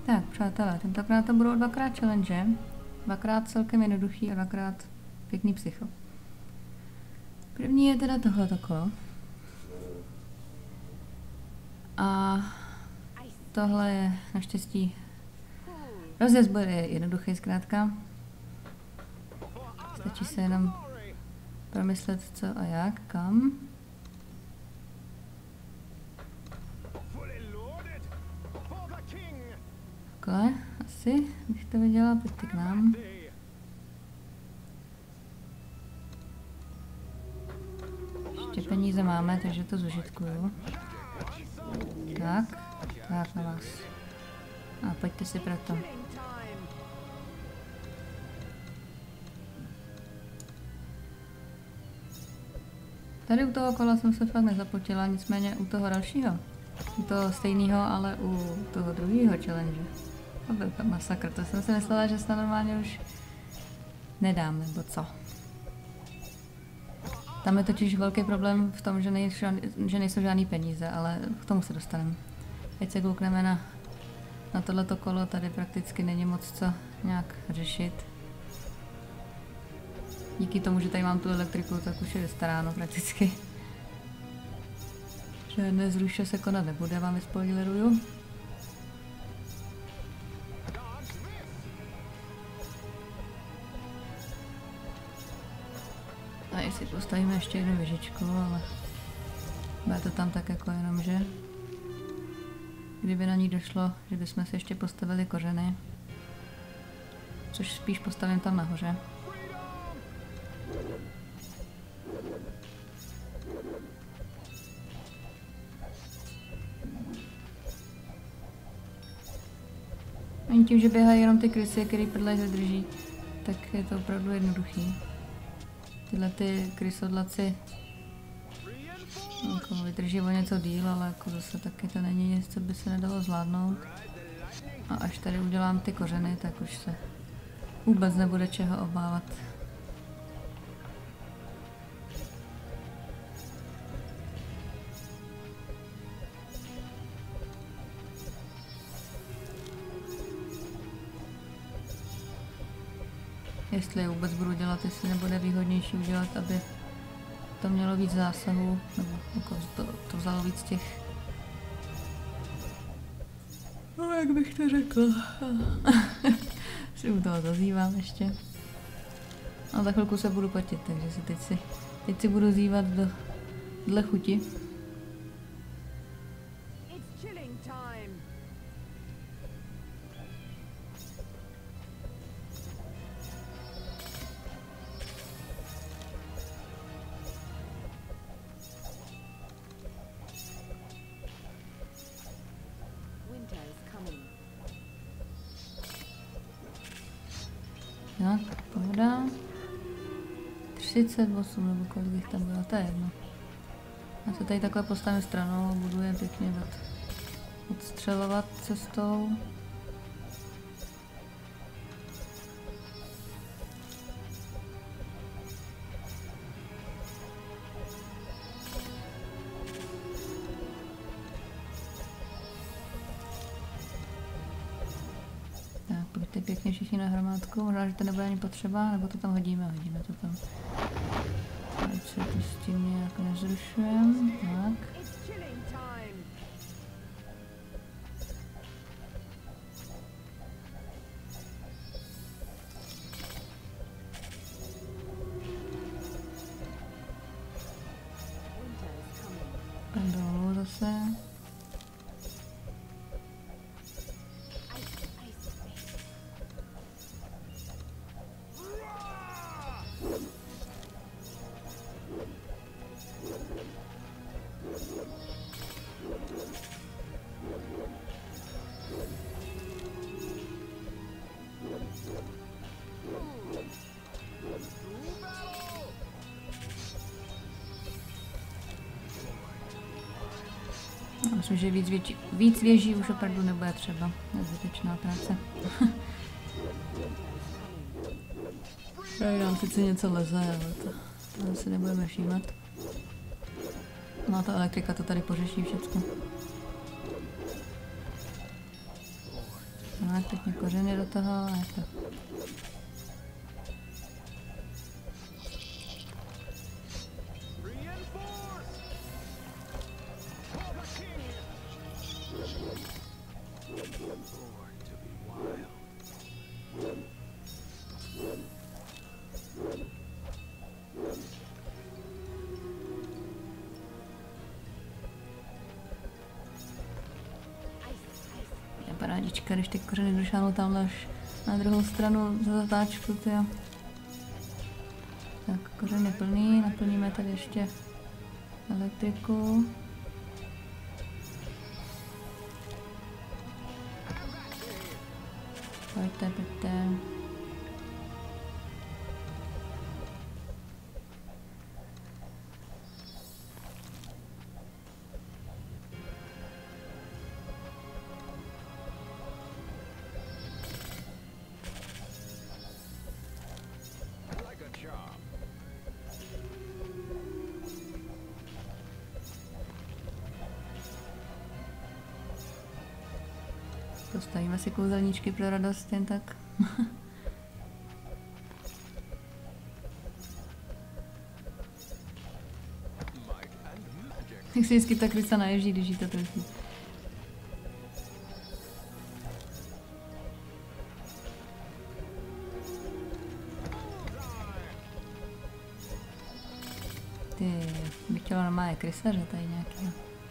Tak, přátelé, tentokrát to budou dvakrát challenge. Dvakrát celkem jednoduchý a dvakrát pěkný psycho. První je teda tohleto kolo. A tohle je naštěstí rozjezd bude jednoduchý zkrátka. Stačí se jenom promyslet co a jak, kam. Takhle, asi bych to viděla, pojďte k nám. Ještě peníze máme, takže to zužitkuju. Tak na vás. A pojďte si pro to. Tady u toho kola jsem se fakt nezapotila, nicméně u toho dalšího. U toho stejného, ale u toho druhého challenge. To byl masakr, to jsem si myslela, že se normálně už nedám, nebo co. Tam je totiž velký problém v tom, že nejsou žádný peníze, ale k tomu se dostaneme. Teď se koukneme na tohleto kolo, tady prakticky není moc co nějak řešit. Díky tomu, že tady mám tu elektriku, tak už je vystaráno prakticky. Žádné zruše se konat nebude, vám vyspoileruju. A jestli postavíme ještě jednu věžičku, ale bude to tam tak jako jenom, že kdyby na ní došlo, že bychom si ještě postavili kořeny, což spíš postavím tam nahoře. Ani tím, že běhají jenom ty krysy, který prdlej zadrží, tak je to opravdu jednoduchý. Tyhle ty krysodlaci jako vydrží o něco díl, ale jako zase taky to není nic, co by se nedalo zvládnout. A až tady udělám ty kořeny, tak už se vůbec nebude čeho obávat. Jestli je vůbec budu dělat, jestli nebude výhodnější udělat, aby to mělo víc zásahů, nebo jako to vzalo víc těch... No, jak bych to řekl. Si u toho zazývám ještě. A za chvilku se budu patit, takže si teď si budu zývat dle chuti. Tak, pohoda. 38 nebo kolik jich tam bylo, to je jedno. Já se tady takhle postavím stranou a budu je pěkně odstřelovat cestou. Pojďte pěkně všichni na hromádku, možná, že to nebude ani potřeba, nebo to tam hodíme to tam. Teď se to s tím nějak nezrušujeme, tak. Dolů zase. Myslím, že víc věží už opravdu nebude třeba. Nezbytečná práce. Tady nám sice něco leze, ale to si nebudeme všímat. No a ta elektrika to tady pořeší všechno. No a teď mi kořeny do toho a je to. Parádička, když ty kořeny došáhnou tamhle až na druhou stranu za zatáčku, tyjo. Tak, kořeny plný, naplníme tady ještě elektriku. Pojďte, pojďte. Postavíme si kouzelníčky pro radost, jen tak. Jak si vždycky ta krysa naježí, když jí to trefí. Ty, by chtělo normálně krysaře tady nějakého.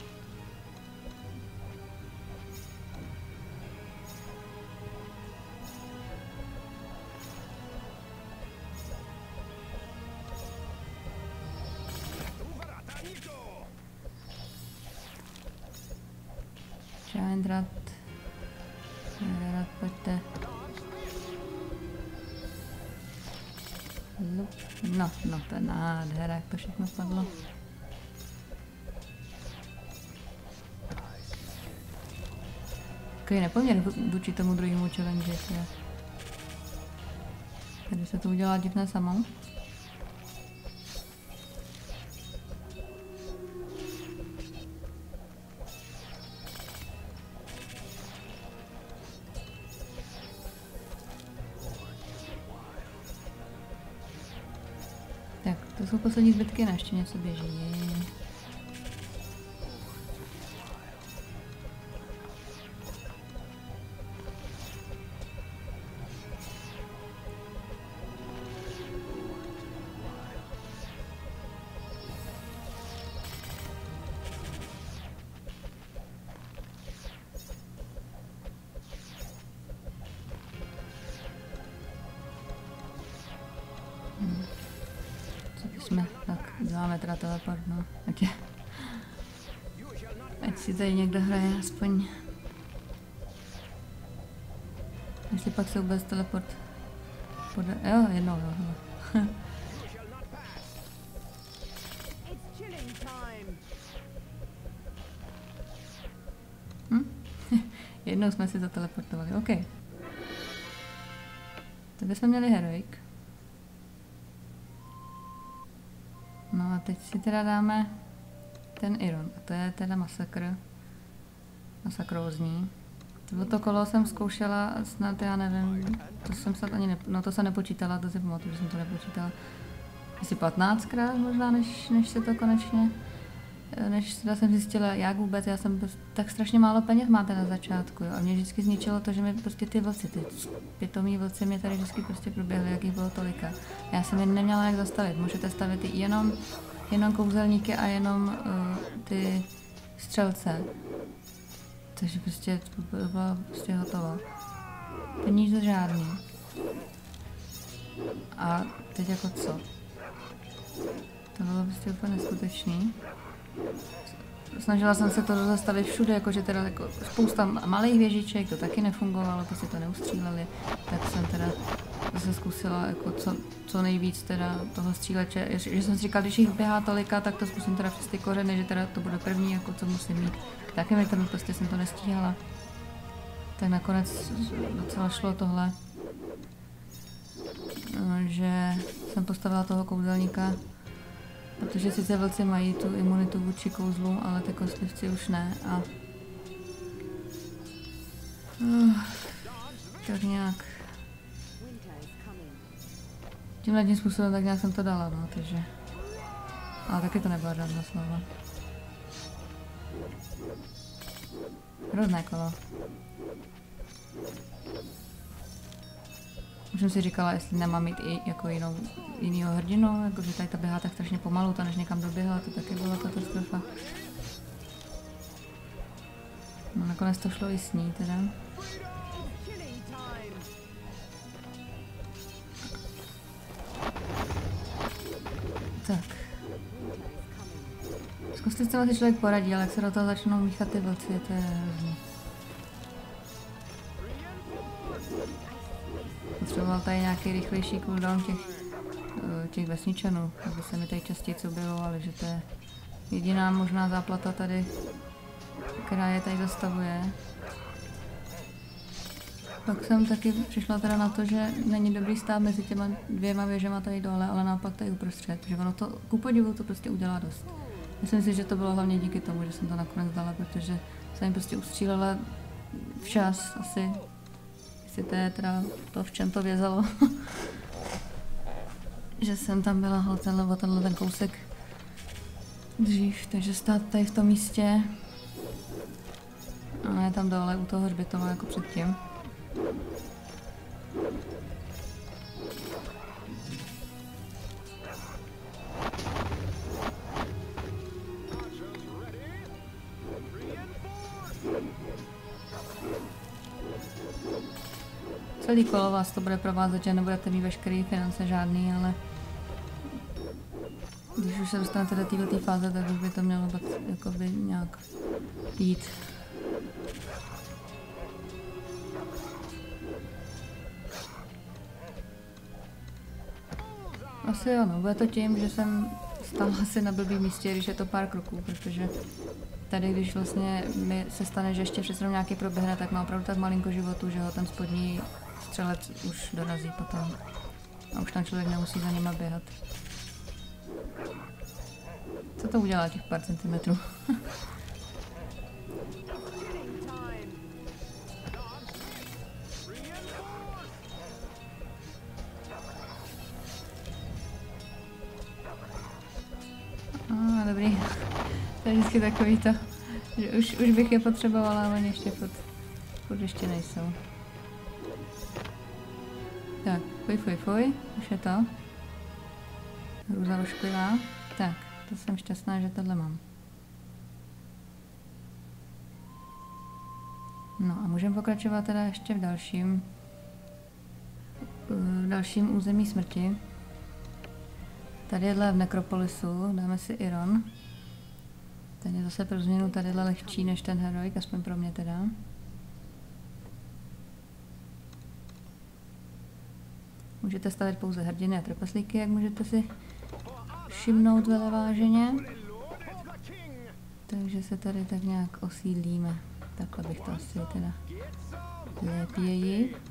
Giant Rat. Pojďte. No, to je nádhera, jak to všechno padlo. Takový nepoměr vůči tomu druhému challenge. Tady se to udělá divné samo. Tak, to jsou poslední zbytky, na ještě něco běží. Jsme, tak děláme teda teleport, no. Ať si tady někdo hraje aspoň. Jestli pak se vůbec teleport podle... Jo, jednou, jo. Jednou jsme si zateleportovali, OK. To bychom měli heroic. No a teď si teda dáme ten Iron, a to je teda masakr. Masakrózní. Toto kolo jsem zkoušela snad, já nevím, to jsem snad ani no to jsem nepočítala, to si pamatuju, že jsem to nepočítala. Asi 15krát možná, než se to konečně, než teda jsem zjistila, jak vůbec, já jsem tak strašně málo peněz máte na začátku, jo, a mě vždycky zničilo to, že mi prostě ty vlci, ty pitomí vlci mě tady vždycky prostě proběhly, jakých bylo tolika. Já jsem je neměla jak zastavit, můžete stavit jenom kouzelníky a jenom ty střelce. Takže prostě to bylo prostě hotovo. Peníze žádný. A teď jako co? To bylo prostě úplně neskutečný. Snažila jsem se to zastavit všude, jakože teda jako spousta malých věžiček, to taky nefungovalo, prostě to neustříleli. Tak jsem teda zase zkusila jako co nejvíc teda toho stříleče. Že jsem si říkala, když jich běhá tolika, tak to zkusím teda přes ty kořeny, že teda to bude první, jako co musím mít. Taky mi tam prostě jsem to nestíhala. Tak nakonec docela šlo tohle, že jsem postavila toho kouzelníka, protože sice vlci mají tu imunitu vůči kouzlu, ale ty kostlivci už ne. A tak nějak... Tímhle tím způsobem tak nějak jsem to dala, no, takže... Ale taky to nebyla žádná slova. Hrozné kolo. Už jsem si říkala, jestli nemám mít i jako jinýho hrdinu, jakože tady ta běhá tak strašně pomalu, ta než někam doběhla, to taky byla katastrofa. No nakonec to šlo i s ní teda. Tak. S kostlivcema si člověk poradí, ale jak se do toho začnou míchat ty vlci, to je hrozný. Potřeboval tady nějaký rychlejší cooldown těch vesničanů, aby se mi tady častěji objevovali, že to je jediná možná záplata tady, která je tady zastavuje. Pak jsem taky přišla teda na to, že není dobrý stát mezi těma dvěma věžema tady dole, ale naopak tady uprostřed, že ono to, ku podivu, to prostě udělá dost. Myslím si, že to bylo hlavně díky tomu, že jsem to nakonec dala, protože jsem prostě ustřílela včas asi. Jestli to je teda to, v čem to vězalo. Že jsem tam byla tenhle ten kousek dřív, takže stát tady v tom místě. A ne tam dole u toho hřbitova jako předtím. Celý kolo vás to bude provázet, že nebudete mít veškerý finance žádný, ale když už se dostanete do této fáze, tak už by to mělo být jakoby nějak jít. Asi jo, no, bude to tím, že jsem stála asi na blbým místě, když je to pár kroků, protože tady, když vlastně mi se stane, že ještě přece nějaký proběhne, tak má opravdu tak malinko životu, že ho ten spodní střelec už dorazí potom. A už tam člověk nemusí za nima běhat. Co to udělá těch pár centimetrů? Dobrý. To je vždycky takový to, že už bych je potřebovala, ale oni ještě furt ještě nejsou. Tak, fuj, už je to. Hrůza ošklivá. Tak, to jsem šťastná, že tohle mám. No a můžeme pokračovat teda ještě v dalším území smrti. Tadyhle v Nekropolisu dáme si Iron. Ten je zase pro změnu tadyhle lehčí než ten Heroic, aspoň pro mě teda. Můžete stavět pouze hrdiny a trpaslíky, jak můžete si všimnout veleváženě. Takže se tady tak nějak osídlíme. Takhle bych to asi teda lepěji.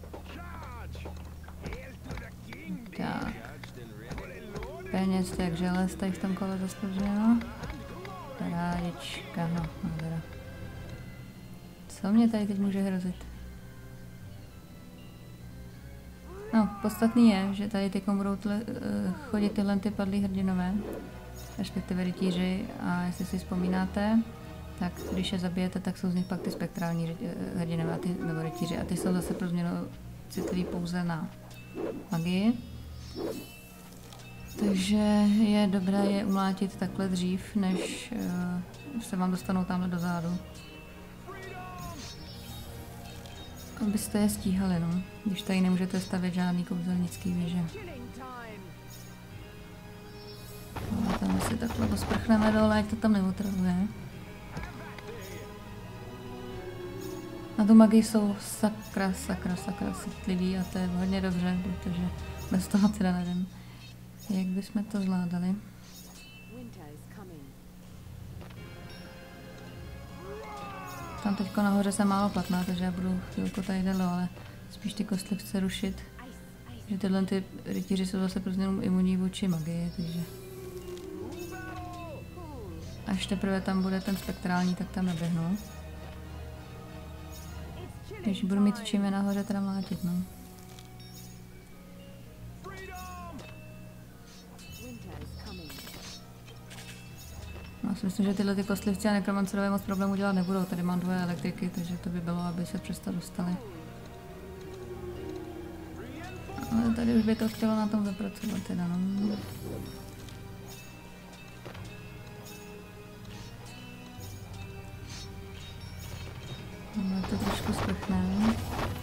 Tak. Peněz jak želez tady v tom kole zastavřeno. Parádička, no teda. Co mě tady teď může hrozit? No, podstatný je, že tady teď budou chodit tyhle ty padlí hrdinové, respektive rytíři, a jestli si vzpomínáte, tak když je zabijete, tak jsou z nich pak ty spektrální hrdinové nebo rytíři, a ty jsou zase pro změnu citliví pouze na magii. Takže je dobré je umlátit takhle dřív, než se vám dostanou tamhle do zádu. Abyste je stíhali, no. Když tady nemůžete stavět žádný kouzelnický věže. No, tam si takhle posprchneme dole, ať to tam neotravuje. Na tu magii jsou sakra citliví a to je hodně dobře, protože bez toho teda nevím, jak bychom to zvládali. Tam teďko nahoře jsem málo platná, takže já budu chvilku tady dalo, ale spíš ty kostlivce rušit. Že tyhle ty rytíři jsou zase pro změnu imunní vůči magii, takže... Až teprve tam bude ten spektrální, tak tam naběhnu. Když budu mít čím je nahoře teda mlátit, no. Já si myslím, že tyhle ty kostlivci a nekromancerové moc problémů dělat nebudou. Tady mám 2 elektriky, takže to by bylo, aby se přesto dostali. Ale tady už by to chtělo na tom zapracovat teda, no. Ale to trošku sprchne.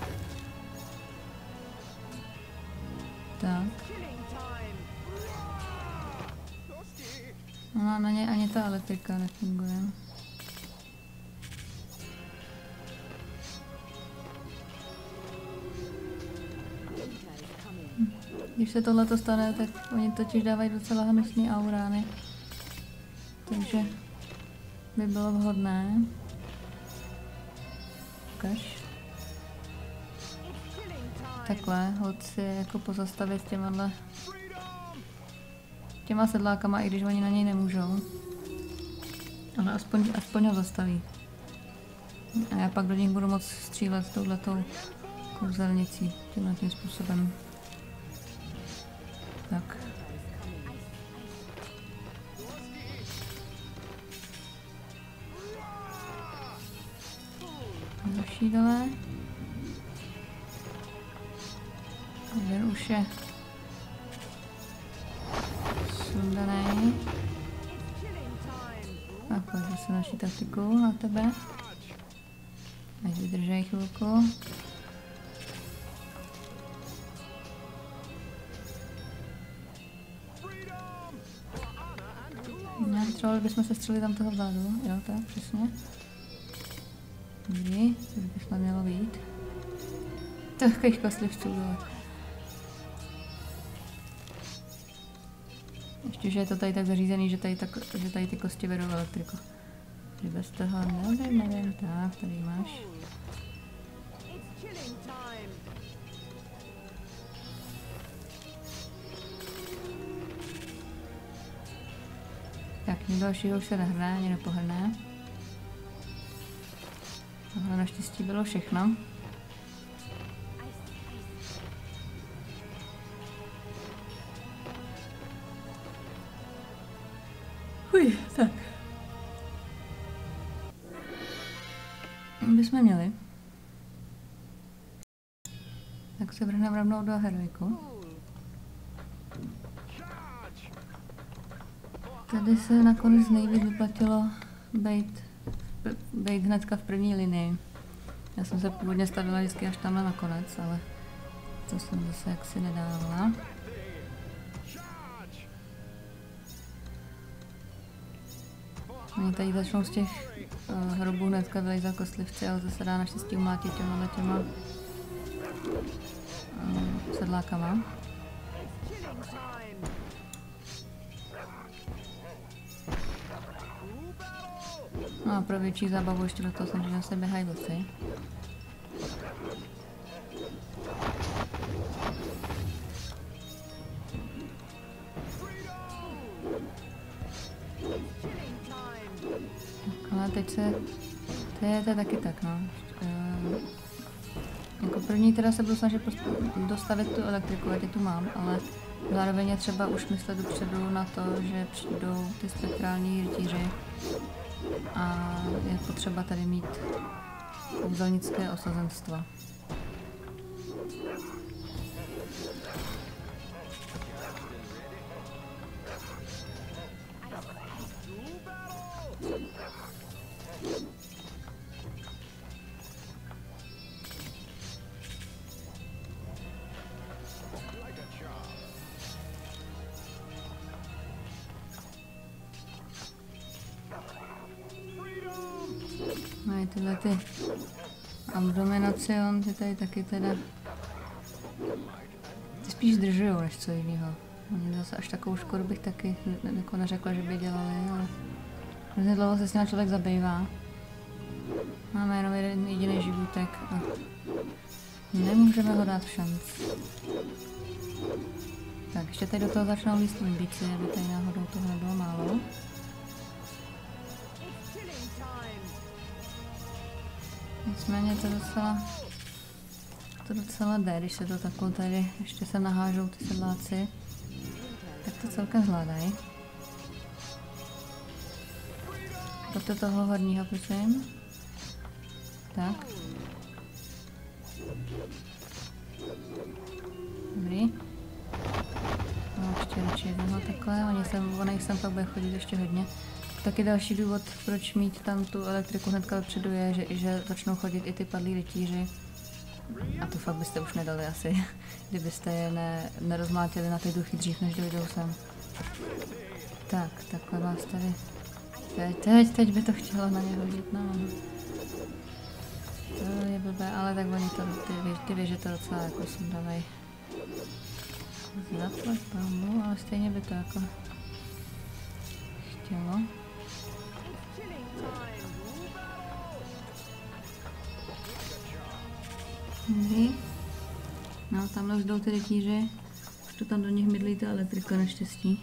Tak. No, na ně ani ta elektrika nefunguje. Když se tohleto stane, tak oni totiž dávají docela hnusný aurány. Takže by bylo vhodné. Ukaž. Takhle, hod si jako pozastavit těma sedlákama, i když oni na něj nemůžou. Ale aspoň ho zastaví. A já pak do nich budu moct střílet touhletou kouzelnicí, tímhletým způsobem. Tak. Další dole. Jeden už je sundaný. A pojď zase naší taktiku na tebe. Ať vydržej chvilku. Třeba bychom se střelili tam toho vzadu, jo, tak, přesně. Dobrý, to by snad mělo být. Takových kostlivců, jo. Ještě, že je to tady tak zařízený, že tady ty kosti vedou elektriku. Že bez toho nevím, tak, tady máš. Tak, nic dalšího už se nehraje, ani nepohrne. Tohle naštěstí bylo všechno. Tak. Bychom měli. Tak se vrhneme rovnou do heroiku. Tady se nakonec nejvíc vyplatilo být hnedka v první linii. Já jsem se původně stavila vždycky až tamhle nakonec, ale to jsem zase jaksi nedávala. Oni tady začnou z těch hrobů hnedka vylejzat kostlivci, ale zase dá naštěstí umlátit těma sedlákama. No a pro větší zábavu ještě do toho samozřejmě se běhají vlci. Ale teď to je taky tak, no. Jako první teda se budu snažit dostavit tu elektriku, já tu mám, ale zároveň je třeba už myslet dopředu na to, že přijdou ty spektrální rytíři a je potřeba tady mít kouzelnické osazenstva. Mají tyhle ty abdominacion, ty tady taky teda ty spíš zdržujou než co jiného. Oni zase až takovou škodu bych taky jako neřekla, že by dělali, ale hrozně dlouho se s ním člověk zabývá. Máme jenom jeden jediný životek a nemůžeme ho dát v šanc. Tak, ještě tady do toho začnou líst imbíci, aby tady náhodou toho nebylo málo. Nicméně to docela to docela jde, když se to takhle tady ještě se nahážou ty sedláci. Tak to celkem zvládají. Pojďte toho horního, prosím. Tak. Dobrý. No, ještě radši jednoho takhle, ono jich sem pak bude chodit ještě hodně. Taky další důvod, proč mít tam tu elektriku hnedka dopředu je, že začnou chodit i ty padlí rytíři. A to fakt byste už nedali asi, kdybyste je nerozmlátili na ty duchy dřív, než dojdou sem. Tak, takhle vás tady... Teď by to chtělo na ně hodit, no. To je blbé, ale tak oni to, ty věže to docela jako sundávají. Zaplať pambu, ale stejně by to jako chtělo. Dobrý. No, tamhle už jdou ty rytíři. Už to tam do nich mydlí ta elektrika naštěstí.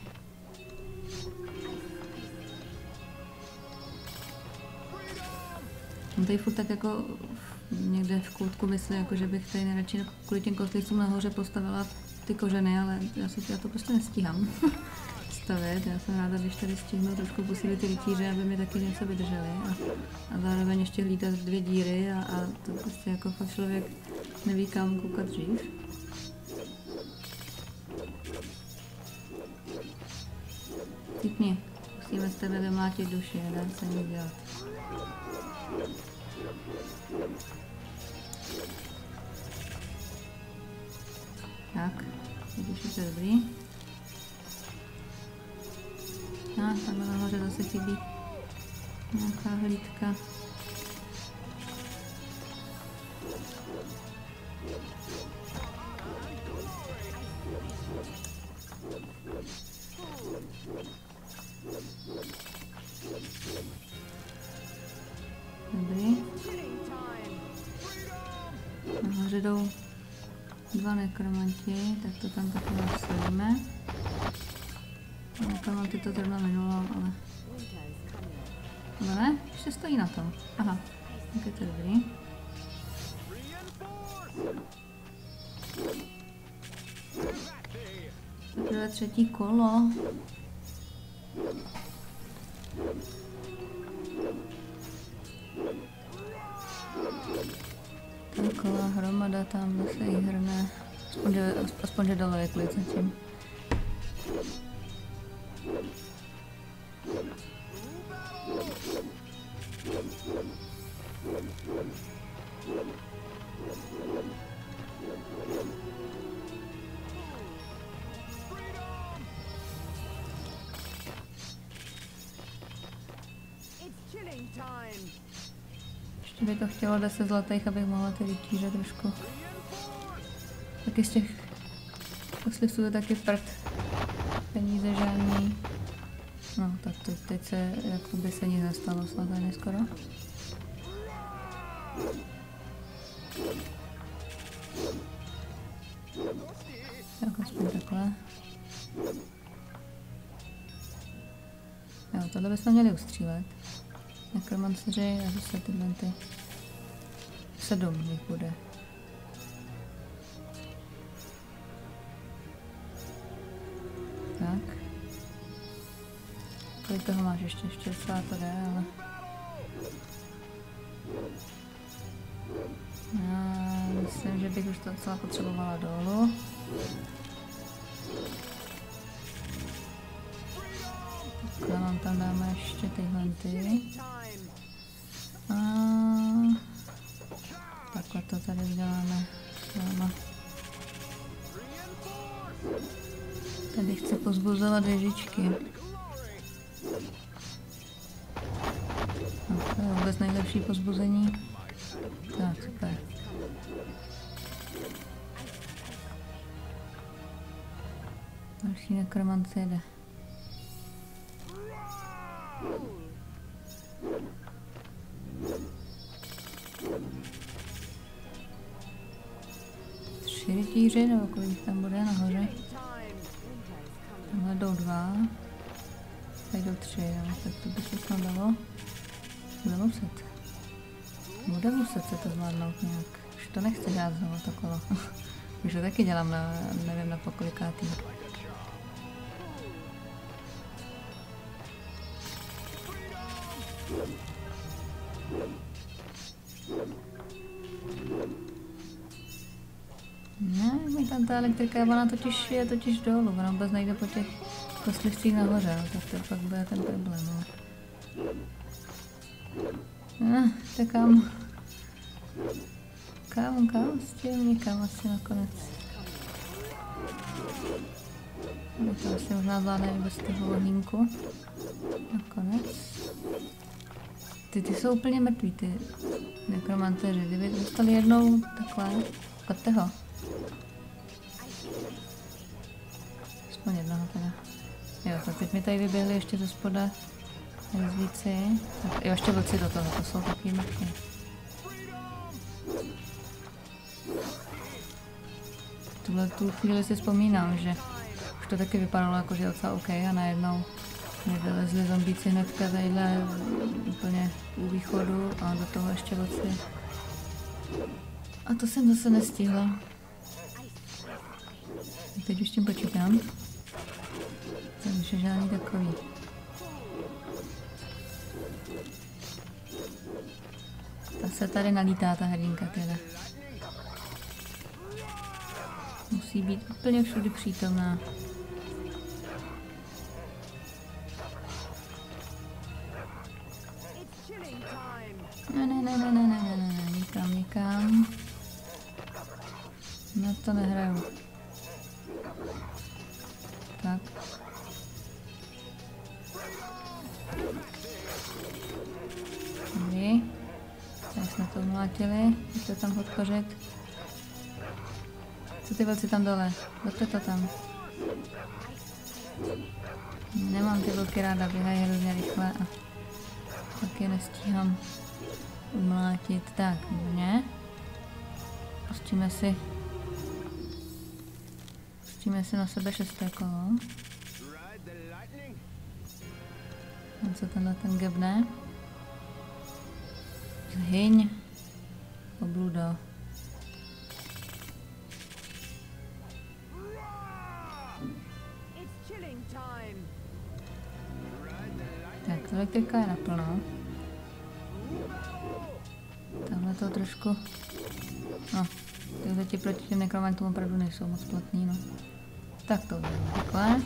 On tady furt tak jako někde v koutku myslí, jako že bych tady nejradši kvůli těm kostlícům nahoře postavila ty kořeny, ale já to prostě nestíhám stavět. Já jsem ráda, když tady stihnu trošku posílit ty rytíře, aby mi taky něco vydrželi a zároveň ještě hlídat 2 díry a to prostě jako fakt člověk neví kam koukat dřív. Tipni, musíme z tebe vymlátit duši, nedá se nic dělat. Tak, když je to dobrý. A tam nahoře zase chybí nějaká hlídka. Dobrý. Nahoře jdou 2 nekromanti, tak to tam taky nastavíme. Nekromanty to zrovna minulo, ale... Ale ne, ještě stojí na tom. Aha, tak je to dobrý. Teprve 3. kolo. Taková hromada tam zase jí hrne. Aspoň, že dole je klid zatím. Ještě by to chtělo 10 zlatých, abych mohla ty rytíře trošku. Taky z těch koslivců je taky prd. Peníze žádný. No, tak teď se, jakoby se nic nestalo snad ani skoro. Tak aspoň takhle. Jo, tohle bychom měli ustřílet. Nekromanceři a zase tyhle ty. 7 jich bude. Tak. Kolik toho máš ještě? Ještě docela to jde, ale... Já myslím, že bych už to docela potřebovala dolů. Takhle vám tam dáme ještě tyhle ty. A takhle to tady uděláme doma. Tady chci pozbuzovat věžičky. No, to je vůbec nejlepší pozbuzení. Tak, super. Další nekromance jede. Tři rytíři, nebo kolik tam bude nahoře? Tamhle jdou 2. Tady jdou 3, jo. Tak to by se snad dalo. Bude muset se to zvládnout nějak. to nechci hrát znovu to kolo. Už to taky dělám na, nevím na pokolikátý. Ne, mi tam ta elektrika, ona totiž je dolů, ona vůbec nejde po těch kostlivcích nahoře, no, tak to pak bude ten problém. No. Tak kam s tím nikam asi nakonec. To asi možná zvládne bez toho ohýnku. Nakonec. Ty jsou úplně mrtví, ty nekromantéři. Kdyby dostali jednou takhle, chodte ho. Aspoň jednoho teda. Jo, tak teď mi tady vyběhli ještě ze spoda hvězdíci. Jo, ještě vlci do toho, to jsou taky mrtví. Tuhle tu chvíli si vzpomínám, že už to taky vypadalo jako, že je docela OK a najednou mi vylezli zombíci hnedka tadyhle úplně u východu a do toho ještě vlci. A to jsem zase nestihla. Teď už tím počítám. Takže žádný takový. Ta se tady nalítá, ta hrdinka teda. Musí být úplně všude přítomná. Ne, nikam. Na to nehraju. Tak. Dobrý. Tak jsme to umlátili. Můžete tam podpořit. Co ty vlci tam dole? Hoďte to tam. Nemám ty vlky ráda, běhají hrozně rychle a taky nestíhám umlátit. Tak, ne? Pustíme si na sebe 6. kolo. Tam se tenhle ten gebne. Zhyň. Obludo. Tak, elektrika je naplno. Tamhle to trošku... No, tyhle ti proti těm nekromantům opravdu nejsou moc platný, no. Tak to bylo takhle.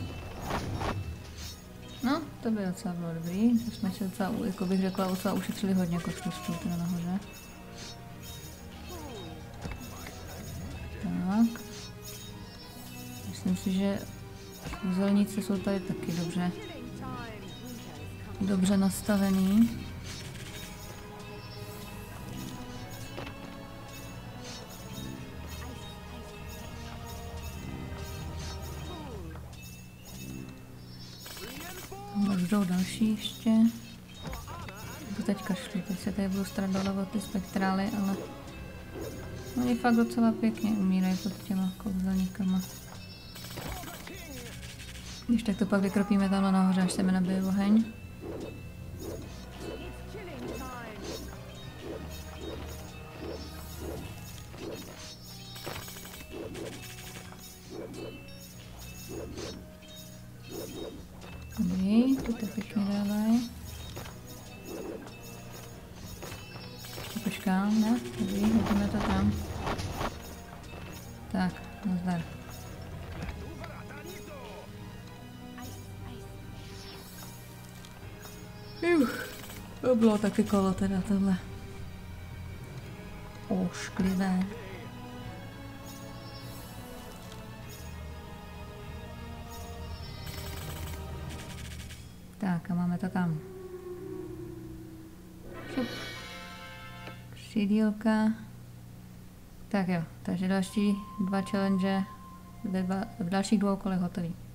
No, to by docela bylo dobrý. To jsme si docela, jako bych řekla, docela ušetřili hodně kostlivců teda nahoře. Tak. Myslím si, že kouzelníci jsou tady taky dobře nastavený. Jdou další ještě. To teď kašlu, teď se tady budu starat dole o ty spektrály, ale oni fakt docela pěkně umírají pod těma kouzelníkama. Když tak to pak vykropíme tamhle nahoře, až se mi nabije oheň. Dobrý, tu to pěkně dávají. Ještě počkám, ne? Dobrý, hodíme to tam. Tak, nazdar. To bylo taky kolo teda tohle. Ošklivé. Tak a máme to tam. Šup. Křídílka. Tak jo, takže další 2 challenge v dalších 2 kolech hotový.